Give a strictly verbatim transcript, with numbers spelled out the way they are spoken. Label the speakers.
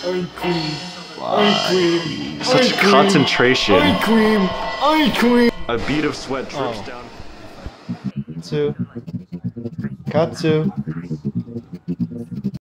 Speaker 1: Ice cream.
Speaker 2: Wow.
Speaker 1: Ice cream.
Speaker 2: Such
Speaker 1: Ice cream.
Speaker 2: concentration.
Speaker 1: Ice cream. Ice cream.
Speaker 2: A bead of sweat drips
Speaker 1: Oh.
Speaker 2: down.
Speaker 1: Katsu. Katsu.